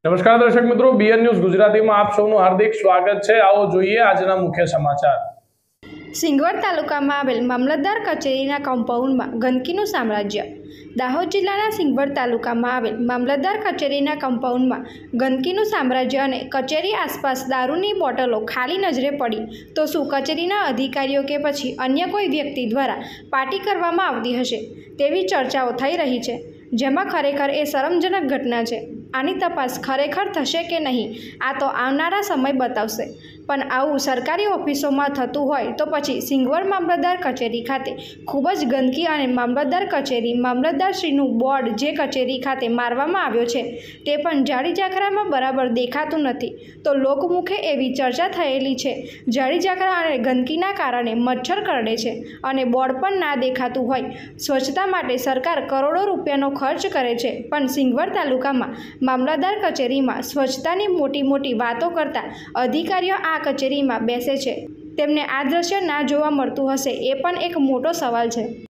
નમસ્કાર દર્શક મિત્રો, બીએન ન્યૂઝ ગુજરાતીમાં આપ સૌનું હાર્દિક સ્વાગત છે। આવો જોઈએ આજના મુખ્ય સમાચાર। સિંગવડ તાલુકામાં આવેલ મામલતદાર કચેરીના કમ્પાઉન્ડમાં ગંદકીનું સામ્રાજ્ય। દાહોદ જિલ્લાના સિંગવડ તાલુકામાં આવેલ મામલતદાર કચેરીના કમ્પાઉન્ડમાં ગંદકીનું સામ્રાજ્ય અને કચેરી આસપાસ દારૂની બોટલો ખાલી નજરે પડી તો શું કચેરીના અધિકારીઓ કે પછી અન્ય કોઈ વ્યક્તિ દ્વારા પાર્ટી કરવામાં આવતી હશે તેવી ચર્ચાઓ થઈ રહી છે, જેમાં ખરેખર એ શરમજનક ઘટના છે। આની તપાસ ખરેખર થશે કે નહીં આ તો આવનારા સમય બતાવશે, પણ આવું સરકારી ઓફિસોમાં થતું હોય તો પછી સિંગવડ મામલતદાર કચેરી ખાતે ખૂબ જ ગંદકી અને મામલતદાર કચેરી મામલતદારશ્રીનું બોર્ડ જે કચેરી ખાતે મારવામાં આવ્યો છે તે પણ જાડી ઝાખરામાં બરાબર દેખાતું નથી। તો લોકમુખે એવી ચર્ચા થયેલી છે જાડી ઝાખરા અને ગંદકીના કારણે મચ્છર કરડે છે અને બોર્ડ પણ ના દેખાતું હોય। સ્વચ્છતા માટે સરકાર કરોડો રૂપિયાનો ખર્ચ કરે છે, પણ સિંગવડ તાલુકામાં મામલતદાર કચેરીમાં સ્વચ્છતાની મોટી મોટી વાતો કરતા અધિકારીઓ આ કચેરીમાં બેસે છે, તેમને આ દ્રશ્ય ના જોવા મળતું હશે એ પણ એક મોટો સવાલ છે।